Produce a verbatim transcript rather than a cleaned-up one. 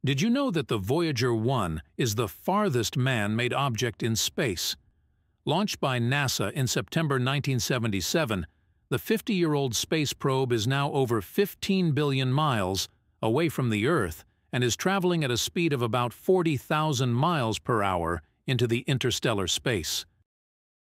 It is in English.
Did you know that the Voyager one is the farthest man-made object in space? Launched by NASA in September nineteen seventy-seven, the fifty-year-old space probe is now over fifteen billion miles away from the Earth and is traveling at a speed of about forty thousand miles per hour into the interstellar space.